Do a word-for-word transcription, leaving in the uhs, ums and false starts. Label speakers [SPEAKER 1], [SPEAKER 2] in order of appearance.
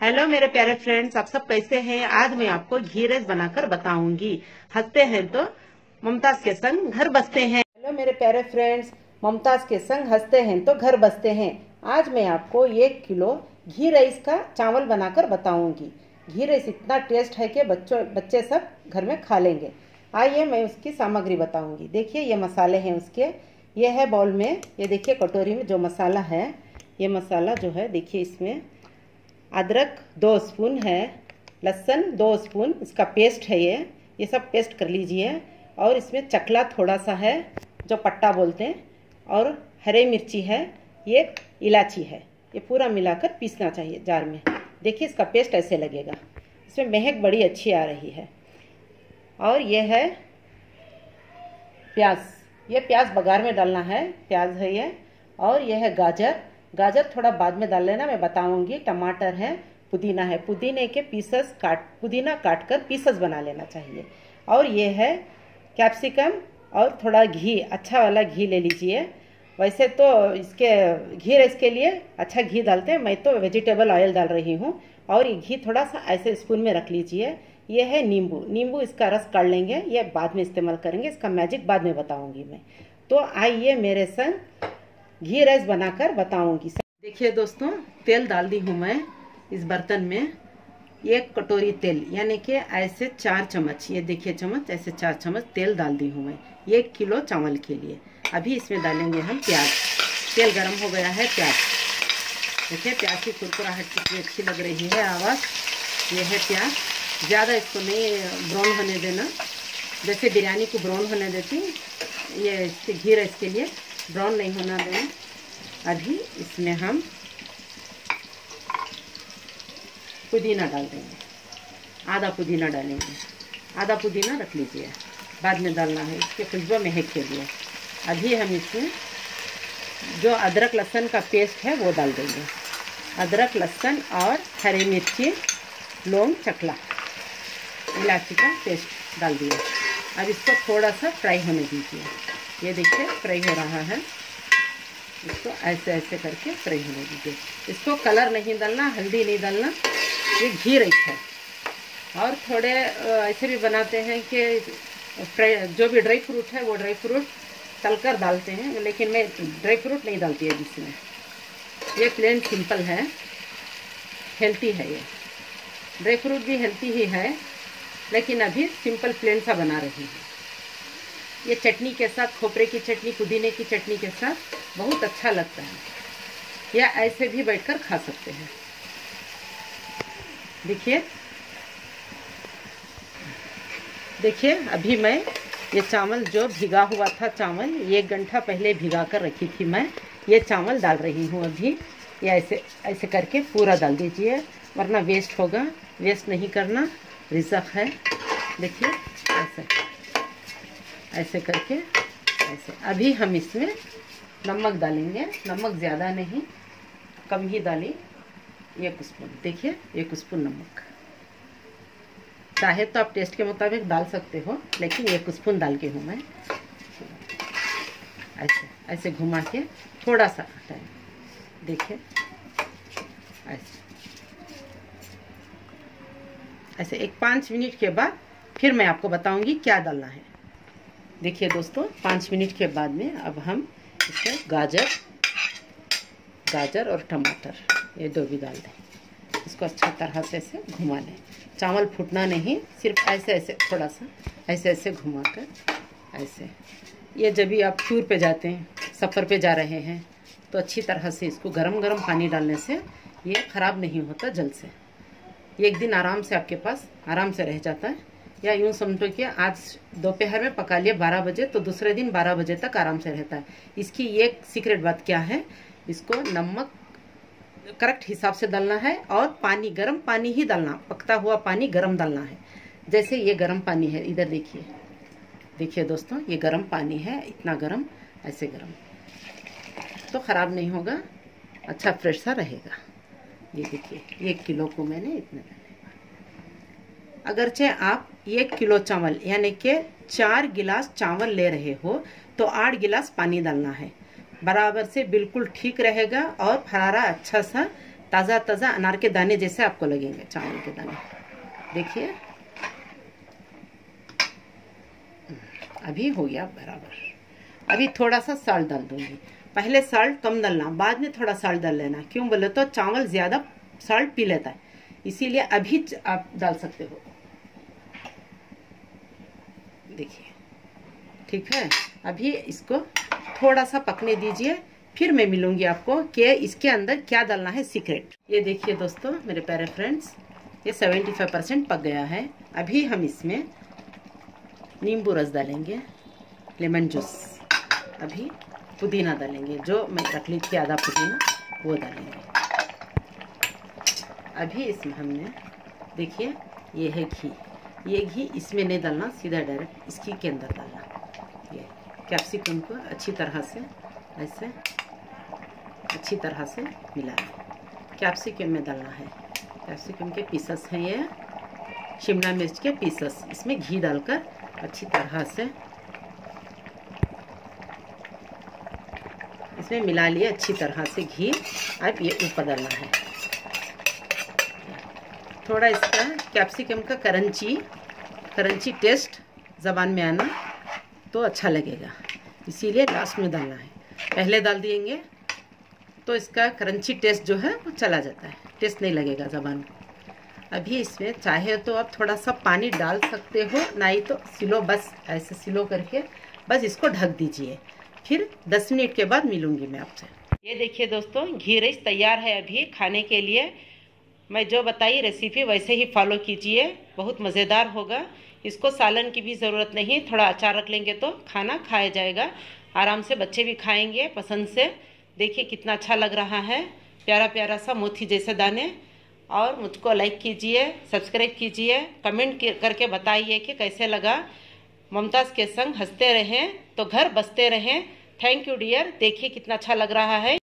[SPEAKER 1] Hello मेरे प्यारे friends, आप सब कैसे हैं। आज मैं आपको घी राइस बनाकर बताऊंगी। हंसते हैं तो ममताज के संग घर बसते हैं। हेलो मेरे प्यारे फ्रेंड्स, ममताज के संग हंसते हैं तो घर बसते हैं। आज मैं आपको एक किलो घी राइस का चावल बनाकर बताऊंगी। घी राइस इतना टेस्ट है कि बच्चों बच्चे सब घर में खा लेंगे। आइए मैं उसकी सामग्री बताऊंगी। देखिए ये मसाले हैं उसके। ये है बाउल में, ये देखिए कटोरी में जो मसाला है। ये मसाला जो है देखिए, इसमें अदरक दो स्पून है, लहसुन दो स्पून, इसका पेस्ट है ये ये सब पेस्ट कर लीजिए। और इसमें चकला थोड़ा सा है जो पट्टा बोलते हैं, और हरी मिर्ची है, ये इलायची है। ये पूरा मिलाकर पीसना चाहिए जार में। देखिए इसका पेस्ट ऐसे लगेगा। इसमें महक बड़ी अच्छी आ रही है। और ये है प्याज, ये प्याज बघार में डालना है, प्याज है ये। और ये है गाजर, गाजर थोड़ा बाद में डाल लेना, मैं बताऊंगी। टमाटर है, पुदीना है, पुदीने के पीसेस काट पुदीना काट कर पीसेस बना लेना चाहिए। और ये है कैप्सिकम, और थोड़ा घी, अच्छा वाला घी ले लीजिए। वैसे तो इसके घी राइस के लिए अच्छा घी डालते हैं, मैं तो वेजिटेबल ऑयल डाल रही हूँ। और ये घी थोड़ा सा ऐसे स्पून में रख लीजिए। ये है नींबू, नींबू इसका रस काट लेंगे, ये बाद में इस्तेमाल करेंगे, इसका मैजिक बाद में बताऊंगी मैं। तो आइए मेरे संग घी राइस बनाकर बताऊंगी। देखिए दोस्तों, तेल डाल दी हूँ मैं इस बर्तन में। एक कटोरी तेल, यानी कि ऐसे चार चम्मच, ये देखिए चम्मच, ऐसे चार चम्मच तेल डाल दी हूँ मैं एक किलो चावल के लिए। अभी इसमें डालेंगे हम प्याज। तेल गरम हो गया है, प्याज देखिए, प्याज की कुरकुराहट कितनी अच्छी लग रही है, आवाज़। ये है प्याज, ज़्यादा इसको नहीं ब्राउन होने देना, जैसे बिरयानी को ब्राउन होने देती, ये इसके घी राइस के लिए ब्राउन नहीं होना देना। अभी इसमें हम पुदीना डाल देंगे, आधा पुदीना डालेंगे। आधा पुदीना रख लीजिए, बाद में डालना है, इसके खुशबू महक के लिए। अभी हम इसमें जो अदरक लहसुन का पेस्ट है वो डाल देंगे। अदरक लहसुन और हरी मिर्ची, लौंग, चकला, इलायची का पेस्ट डाल दिया। अब इसको थोड़ा सा फ्राई होने दीजिए। ये देखिए फ्राई हो रहा है, इसको ऐसे ऐसे करके फ्राई होने दीजिए। इसको कलर नहीं डालना, हल्दी नहीं डालना, ये घी राइस है। और थोड़े ऐसे भी बनाते हैं कि जो भी ड्राई फ्रूट है वो ड्राई फ्रूट तलकर डालते हैं, लेकिन मैं ड्राई फ्रूट नहीं डालती है जिसमें। ये प्लेन सिंपल है, हेल्थी है। ये ड्राई फ्रूट भी हेल्थी ही है, लेकिन अभी सिंपल प्लेन सा बना रही हूँ। ये चटनी के साथ, खोपरे की चटनी, पुदीने की चटनी के साथ बहुत अच्छा लगता है, या ऐसे भी बैठकर खा सकते हैं। देखिए देखिए अभी मैं ये चावल जो भिगा हुआ था, चावल एक घंटा पहले भिगा कर रखी थी मैं, ये चावल डाल रही हूँ अभी। ये ऐसे ऐसे करके पूरा डाल दीजिए, वरना वेस्ट होगा। वेस्ट नहीं करना, रिज़्क है। देखिए ऐसे ऐसे करके ऐसे। अभी हम इसमें नमक डालेंगे, नमक ज़्यादा नहीं, कम ही डालें, एक स्पून। देखिए एक स्पून नमक, चाहे तो आप टेस्ट के मुताबिक डाल सकते हो, लेकिन एक स्पून डाल के हूँ मैं। ऐसे ऐसे घुमा के थोड़ा सा टाइम, देखिए ऐसे ऐसे एक पाँच मिनट के बाद फिर मैं आपको बताऊंगी क्या डालना है। देखिए दोस्तों, पाँच मिनट के बाद में अब हम इसमें गाजर गाजर और टमाटर, ये दो भी डाल दें। इसको अच्छा तरह से ऐसे घुमा लें। चावल फूटना नहीं, सिर्फ ऐसे ऐसे थोड़ा सा ऐसे ऐसे घुमा कर ऐसे। ये जब भी आप टूर पे जाते हैं, सफ़र पे जा रहे हैं, तो अच्छी तरह से इसको गरम गरम पानी डालने से ये ख़राब नहीं होता जल्द से। एक दिन आराम से आपके पास आराम से रह जाता है। या यूँ समझो कि आज दोपहर में पका लिए बारह बजे, तो दूसरे दिन बारह बजे तक आराम से रहता है। इसकी एक सीक्रेट बात क्या है, इसको नमक करेक्ट हिसाब से डालना है, और पानी गर्म पानी ही डालना, पकता हुआ पानी गर्म डालना है। जैसे ये गर्म पानी है, इधर देखिए देखिए दोस्तों, ये गर्म पानी है, इतना गर्म, ऐसे गर्म, तो ख़राब नहीं होगा, अच्छा फ्रेश सा रहेगा। ये देखिए एक किलो को मैंने इतने डाले। अगरचे आप एक किलो चावल यानी कि चार गिलास चावल ले रहे हो, तो आठ गिलास पानी डालना है। बराबर से बिल्कुल ठीक रहेगा, और फरारा अच्छा सा ताज़ा ताज़ा अनार के दाने जैसे आपको लगेंगे, चावल के दाने। देखिए अभी हो गया बराबर। अभी थोड़ा सा साल्ट डाल दूंगी। पहले साल्ट कम डालना, बाद में थोड़ा साल्ट डाल लेना। क्यों बोले तो चावल ज्यादा साल्ट पी लेता है, इसीलिए अभी आप डाल सकते हो। देखिए ठीक है। अभी इसको थोड़ा सा पकने दीजिए, फिर मैं मिलूंगी आपको कि इसके अंदर क्या डालना है सीक्रेट। ये देखिए दोस्तों मेरे प्यारे फ्रेंड्स, ये पचहत्तर परसेंट पक गया है। अभी हम इसमें नींबू रस डालेंगे, लेमन जूस। अभी पुदीना डालेंगे, जो मैं रख ली थी आधा पुदीना, वो डालेंगे। अभी इसमें हमने देखिए ये है घी। ये घी इसमें नहीं डालना, सीधा डायरेक्ट इसकी के अंदर डालना। ये कैप्सिकम को अच्छी तरह से ऐसे अच्छी तरह से मिलाना। कैप्सिकम में डालना है, कैप्सिकम के पीसेस हैं ये, शिमला मिर्च के पीसेस। इसमें घी डालकर अच्छी तरह से इसमें मिला लिए अच्छी तरह से घी। अब ये ऊपर डालना है। थोड़ा इसका कैप्सिकम का करंची करंची टेस्ट ज़बान में आना तो अच्छा लगेगा, इसीलिए लास्ट में डालना है। पहले डाल देंगे तो इसका करंची टेस्ट जो है वो चला जाता है, टेस्ट नहीं लगेगा ज़बान में। अभी इसमें चाहे तो आप थोड़ा सा पानी डाल सकते हो, नहीं तो सिलो, बस ऐसे सिलो करके बस इसको ढक दीजिए। फिर दस मिनट के बाद मिलूंगी मैं आपसे। ये देखिए दोस्तों, घी राइस तैयार है अभी खाने के लिए। मैं जो बताई रेसिपी वैसे ही फॉलो कीजिए, बहुत मज़ेदार होगा। इसको सालन की भी ज़रूरत नहीं, थोड़ा अचार रख लेंगे तो खाना खाया जाएगा आराम से, बच्चे भी खाएंगे पसंद से। देखिए कितना अच्छा लग रहा है, प्यारा प्यारा सा मोती जैसे दाने। और मुझको लाइक कीजिए, सब्सक्राइब कीजिए, कमेंट करके बताइए कि कैसे लगा। मुमताज़ के संग हंसते रहें तो घर बसते रहें। Thank you dear. देखिए कितना अच्छा लग रहा है।